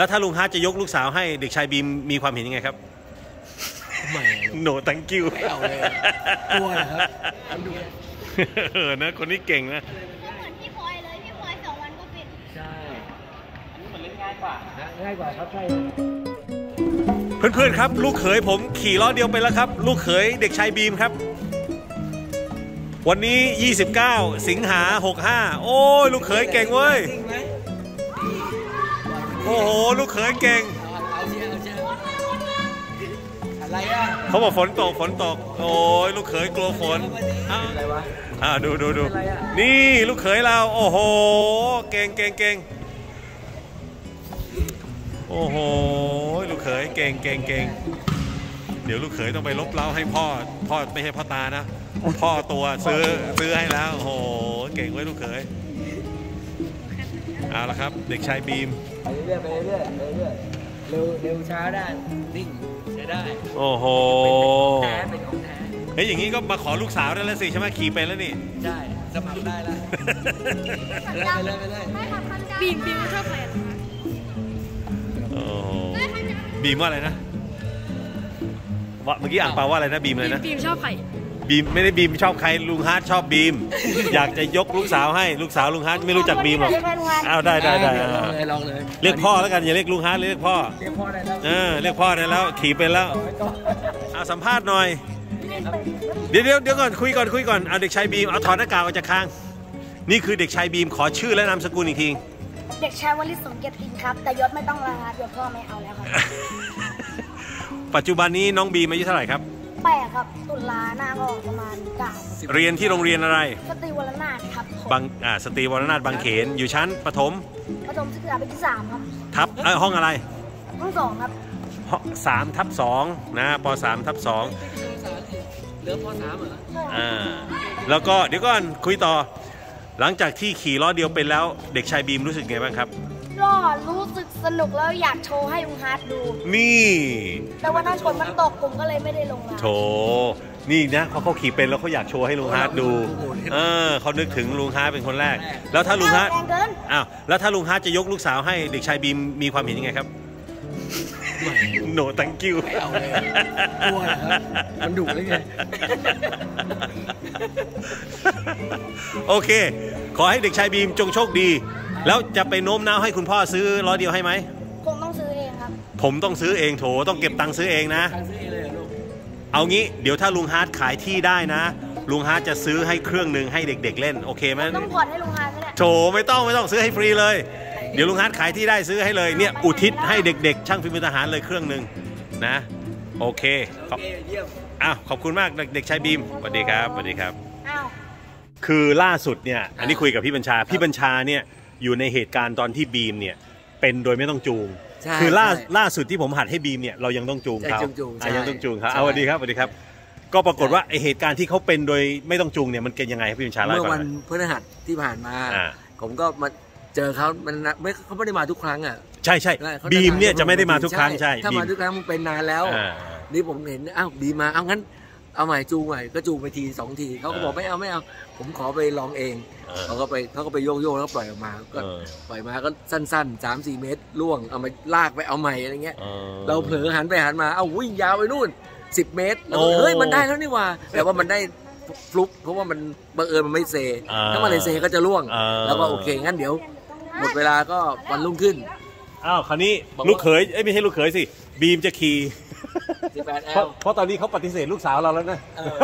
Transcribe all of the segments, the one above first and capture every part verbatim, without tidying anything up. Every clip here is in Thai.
แล้วถ้าลุงฮาร์ดจะยกลูกสาวให้เด็กชายบีมมีความเห็นยังไงครับไม่โนตังกิ้วไม่เอาเลยกลัวนะครับเออนะคนนี้เก่งนะเหมือนพี่พลอยเลยพี่พลอยสองวันก็ปิดใช่อันนี้มันเล่นง่ายกว่าง่ายกว่าครับใช่เพื่อนๆครับลูกเขยผมขี่ล้อเดียวไปแล้วครับลูกเขยเด็กชายบีมครับวันนี้ยี่สิบเก้าสิงหาหกห้าโอ้ยลูกเขยเก่งเว้ยโอ้โหลูกเขยเก่งเขาบอกฝนตกฝนตกโอ้ยลูกเขยกลัวฝนอะไรวะอ่าดูดูดูนี่ลูกเขยเราโอ้โหเก่งเก่งเก่งโอ้โหลูกเขยเก่งเก่งเก่งเดี๋ยวลูกเขยต้องไปลบเล้าให้พ่อพ่อไม่ใช่พ่อตานะพ่อตัวซื้อซื้อให้แล้วโอ้โหเก่งไว้ลูกเขยเอาละครับเด็กชายบีมไปเรื่อยไปเรื่อยไปเรื่อยเร็วเร็วช้าได้นิ่งใช้ได้โอ้โหแท้เป็นของแท้เฮ้ยอย่างนี้ก็มาขอลูกสาวได้แล้วสิใช่ไหมขี่เป็นแล้วนี่ใช่สมัครได้แล้วไปเลยไปเลยบีมบีมชอบใครโอ้บีมว่าอะไรนะว่าเมื่อกี้อ่านเปล่าว่าอะไรนะบีมเลยนะบีมชอบใครบีมไม่ได้บีมชอบใครลุงฮาร์ดชอบบีมอยากจะยกลูกสาวให้ลูกสาวลุงฮาร์ดไม่รู้จักบีมหรอกอ้าวได้ได้ได้ลองเลยลองเลยเรียกพ่อแล้วกันอย่าเรียกลุงฮาร์ดเรียกพ่อเรียกพ่อได้แล้วเออเรียกพ่อได้แล้วขี่เป็นแล้วเอาสัมภาษณ์หน่อยเดี๋ยวเดี๋ยวเดี๋ยวก่อนคุยก่อนคุยก่อนเอาเด็กชายบีมเอาถอดหน้ากากออกจากคางนี่คือเด็กชายบีมขอชื่อและนามสกุลอีกทีเด็กชายวลิศสมเกียรติครับแต่ยศไม่ต้องแล้วครับยศพ่อไม่เอาแล้วครับปัจจุบันนี้น้องบีมอายุเท่าไหร่ครับแปดครับตุลาหน้าก็ประมาณเก้าเรียนที่โรงเรียนอะไรสตรีวรนาถครับบางอ่าสตรีวรนาถบางเขนอยู่ชั้นประถมประถมศึกษาปีที่สามครับทับเออห้องอะไรห้องสองครับสามทับสองนะปสามทับสองเริ่มปสามเหรออ่าแล้วก็เดี๋ยวก่อนคุยต่อหลังจากที่ขี่ล้อเดียวเป็นแล้วเด็กชายบีมรู้สึกไงบ้างครับก็รู้สึกสนุกแล้วอยากโชว์ให้ลุงฮาร์ดดูนี่แต่วันนั้นฝนมันตกผมก็เลยไม่ได้ลงมาโถนี่นะเขาเขาขี่เป็นแล้วเขาอยากโชว์ให้ลุงฮาร์ดดูเออเขานึกถึงลุงฮาร์ดเป็นคนแรกแล้วถ้าลุงฮาร์ดอ้าวแล้วถ้าลุงฮาร์ดจะยกลูกสาวให้เด็กชายบีมมีความเห็นยังไงครับโนตังกิ้วไม่เอาเลยกลัวครับมันดุเลยไงโอเคขอให้เด็กชายบีมจงโชคดีแล้วจะไปโน้มน้าวให้คุณพ่อซื้อล้อเดียวให้ไหมผมต้องซื้อเองครับผมต้องซื้อเองโถต้องเก็บตังค์ซื้อเองนะเอางี้เดี๋ยวถ้าลุงฮาร์ดขายที่ได้นะลุงฮาร์ดจะซื้อให้เครื่องหนึ่งให้เด็กๆเล่นโอเคไหมต้องผ่อนให้ลุงฮาร์ดไหมโถไม่ต้องไม่ต้องซื้อให้ฟรีเลยเดี๋ยวลุงฮาร์ดขายที่ได้ซื้อให้เลยเนี่ยอุทิศให้เด็กๆช่างฝีมือทหารเลยเครื่องหนึ่งนะโอเคขอบอ้าวขอบคุณมากเด็กชายบีมสวัสดีครับสวัสดีครับคือล่าสุดเนี่ยอันนี้คุยกับพี่บัญชาพี่บัญชาเนี่ยอยู่ในเหตุการณ์ตอนที่บีมเนี่ยเป็นโดยไม่ต้องจูงคือล่าล่าสุดที่ผมหัดให้บีมเนี่ยเรายังต้องจูงเขายังต้องจูงเขาเอาสวัสดีครับสวัสดีครับก็ปรากฏว่าไอเหตุการณ์ที่เขาเป็นโดยไม่ต้องจูงเนี่ยมันเป็นยังไงครับพี่บัญชาเมื่อวันพฤหัสที่ผ่านมาผมก็มาเจอเขามันไม่เขาไม่ได้มาทุกครั้งอ่ะใช่ใช่บีมเนี่ยจะไม่ได้มาทุกครั้งใช่ถ้ามาทุกครั้งมันเป็นนานแล้วนี่ผมเห็นอ้าวบีมมาเอางั้นเอาใหม่จูงใหม่ก็จูงไปทีสองทีเขาก็บอกไม่เอาไม่เอาผมขอไปลองเองเขาก็ไปเขาก็ไปโยกโยกแล้วปล่อยออกมาก็ปล่อยมาก็สั้นๆ สามสี่ เมตรล่วงเอามาลากไปเอาใหม่อะไรเงี้ยเราเผลอหันไปหันมาเอาวิ่งยาวไปนู่นสิบเมตรแล้วเฮ้ยมันได้แล้วนี่ว่าแต่ว่ามันได้ฟลุกเพราะว่ามันบังเอิญมันไม่เซถ้ามันเลยเซก็จะล่วงแล้วก็โอเคงั้นเดี๋ยวหมดเวลาก็วันรุ่งขึ้นอ้าวคราวนี้ลูกเขยไม่ใช่ลูกเขยสิบีมจะขี่เพราะเพราะตอนนี้เขาปฏิเสธลูกสาวเราแล้วนะ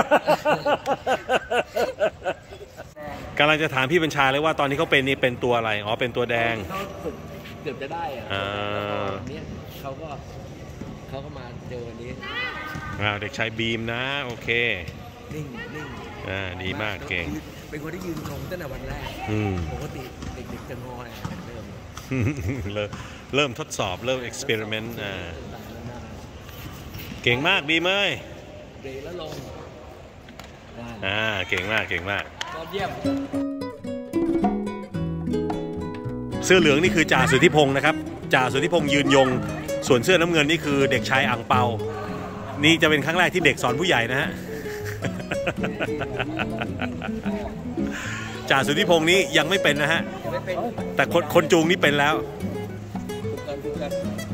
กำลังจะถามพี่บัญชาเลยว่าตอนนี้เขาเป็นนี่เป็นตัวอะไรอ๋อเป็นตัวแดงเขาฝึกเกือบจะได้อ่ะเนี่ยเขาก็เขาก็มาเจอวันนี้อ้าวเด็กชายบีมนะโอเคนิ่งนิ่งอ่าดีมากเก่งเป็นคนที่ยืนตรงตั้งแต่วันแรกปกติเด็กๆจะงอเริ่มเริ่มเริ่มทดสอบเริ่มเอ็กซ์เพร์เมนต์อ่าเก่งมากบีมเอ้ยเบรกแล้วลงอ่าเก่งมากเก่งมากยอดเยี่ยมเสื้อเหลืองนี่คือจ่าสุทธิพงศ์นะครับจ่าสุทธิพงศ์ยืนยงส่วนเสื้อน้ำเงินนี่คือเด็กชายอ่างเปานี่จะเป็นครั้งแรกที่เด็กสอนผู้ใหญ่นะฮะจ่าสุทธิพงศ์นี้ยังไม่เป็นนะฮะแต่คนคนจูงนี่เป็นแล้วกัน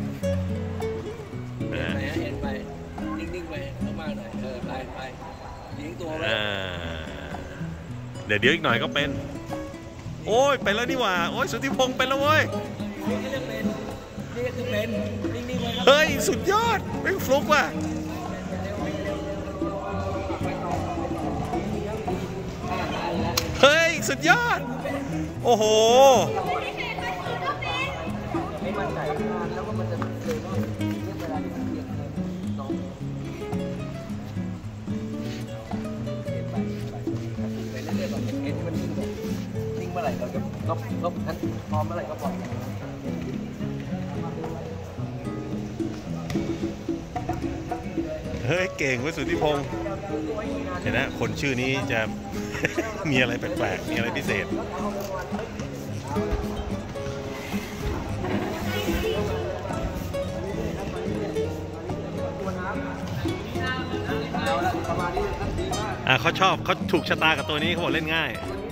เห็นไปนิ่งๆไปมากๆหน่อยเออไปไปเลี้ยงตัวไว้เดี๋ยวเดี๋ยวอีกหน่อยก็เป็นโอ้ยไปแล้วนี่หว่าโอ้ยสุทธิพงศ์เป็นแล้วเว้ยนี่ก็จะเป็นนี่ก็จะเป็นนิ่งๆไว้เฮ้ยสุดยอดไม่ฟลุกว่ะเฮ้ยสุดยอดโอ้โหไม่มั่นใจแล้วก็มันจะเลยว่าเวลาที่มันเปลี่ยนน้องไปเรื่อยๆก่อนเอ็นมันนิ่งนิ่งเมื่อไหร่เราจะก็ก็ทันพร้อมเมื่อไหร่ก็ปล่อยเฮ้ยเก่งเว้ยสุทธิพงศ์เห็นนะคนชื่อนี้จะ มีอะไรแปลกๆมีอะไรพิเศษอ่าเขาชอบเขาถูกชะตากับตัวนี้เขาบอกเล่นง่าย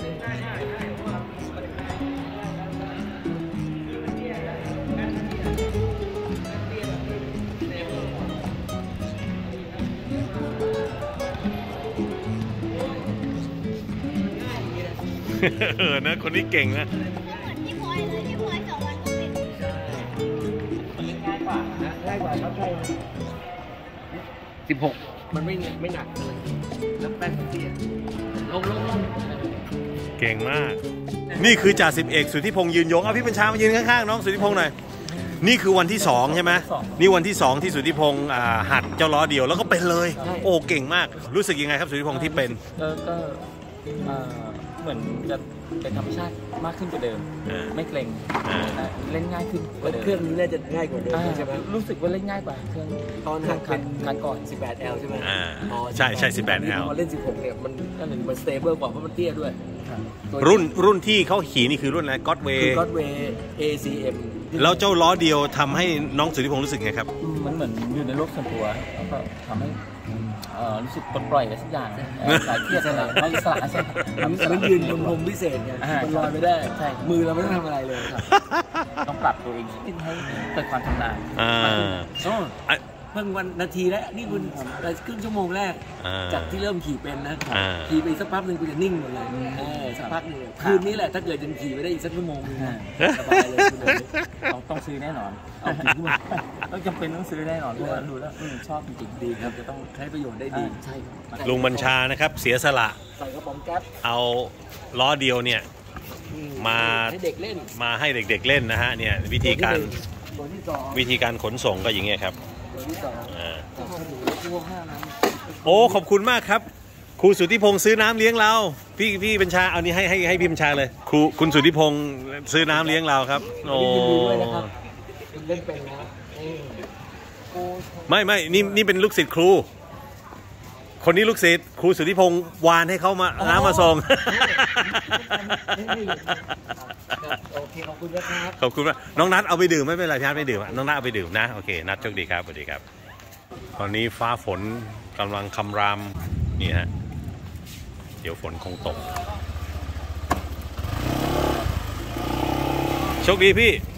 เออนะคนนี้เก่งนะที่พลอยเลยที่พลอยสองวันก็เป็นมันเล่นง่ายกว่านะง่ายกว่าเขาใช่สิบหกมันไม่ไม่หนักเลยแล้วแป้นเตี้ยลงลงลงเก่งมากนี่คือจ่าสิบเอกสุทธิพงศ์ยืนยงเอาพี่บัญชามายืนข้างๆน้องสุทธิพงศ์หน่อยนี่คือวันที่สองใช่ไหมนี่วันที่สองที่สุทธิพงศ์หัดเจ้าล้อเดียวแล้วก็เป็นเลยโอ้เก่งมากรู้สึกยังไงครับสุทธิพงศ์ที่เป็นก็เหมือนจะเป็นธรรมชาติมากขึ้นกว่าเดิมไม่เกรงเล่นง่ายขึ้นกว่าเดิมเครื่องนี้น่าจะง่ายกว่าเดิมใช่ไหมรู้สึกว่าเล่นง่ายกว่าเครื่องตอนหัดคันคันก่อนสิบแปดแอล ใช่ไหมใช่ใช่สิบแปดแอลพอเล่นสิบหกเนี่ยมันก็เลยมันสเตเบิลกว่าเพราะมันเตี้ยด้วยรุ่นรุ่นที่เขาขี่นี่คือรุ่นอะไรก็อดเวย์ก็อดเวย์ เอ ซี เอ็มแล้วเจ้าล้อเดียวทำให้น้องสุทธิพงศ์รู้สึกไงครับมันเหมือนอยู่ในโลกส่วนตัวแล้วก็ทำให้รู้สึกปลดปล่อยอะไรสักอย่างสายเครียดอะไรไม่สละใช่ไหมมันยืนบนพรมพิเศษไงมันลอยไม่ได้ใช่มือเราไม่ต้องทำอะไรเลยต้องปรับตัวเองขึ้นให้เกิดความชำนาญเพิ่งวันนาทีแล้วนี่คุณครึ่งชั่วโมงแรกจากที่เริ่มขี่เป็นนะขี่ไปสักพักหนึ่งคุณจะนิ่งหมดเลยสักพักหนึ่งคืนนี้แหละถ้าเกิดยังขี่ไปได้อีกสักชั่วโมงนึงสบายเลยต้องต้องซื้อแน่นอนเอาขี่ขึ้นมาต้องจำเป็นต้องซื้อแน่นอนเพราะว่าดูแล้วชอบจริงๆดีครับจะต้องใช้ประโยชน์ได้ดีใช่ลุงบัญชานะครับเสียสละใส่กระป๋องแก๊สเอาล้อเดียวเนี่ยมาให้เด็กเล่นมาให้เด็กๆเล่นนะฮะเนี่ยวิธีการวิธีการขนส่งก็อย่างเงี้ยครับโอ้ขอบคุณมากครับครูสุทธิพงศ์ซื้อน้ำเลี้ยงเราพี่พี่บัญชาเอานี้ให้ให้ให้พี่บัญชาเลยครูคุณสุทธิพงศ์ซื้อน้ำเลี้ยงเราครับโอ้เล่นเป็นนะไม่ไม่นี่นี่เป็นลูกศิษย์ครูคนนี้ลูกศิษย์ครูสุทธิพงศ์วานให้เขามาน้ำมาส่งโอเคขอบคุณนะครับขอบคุณมากน้องนัทเอาไปดื่มไม่เป็นไรพี่นัทไม่ดื่มน้องนัทเอาไปดื่มนะโอเคนัทโชคดีครับสวัสดีครับตอนนี้ฟ้าฝนกำลังคำรามนี่ฮะเดี๋ยวฝนคงตกโชคดีพี่